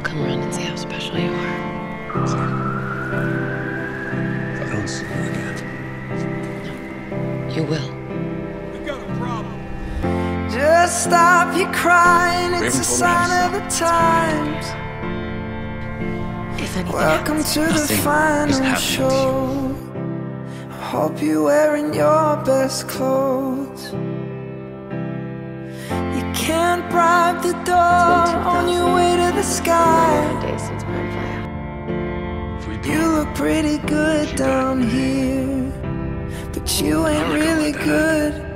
come around and see how special you are. Sorry. If I don't see you again. No, you will. We got a problem. Just stop your crying, it's a sign of the times. If anything Welcome happens, to the final show. I hope you're wearing your best clothes. You can't bribe the door on your way to the sky. days since bonfire. You look pretty good down here, but you ain't really good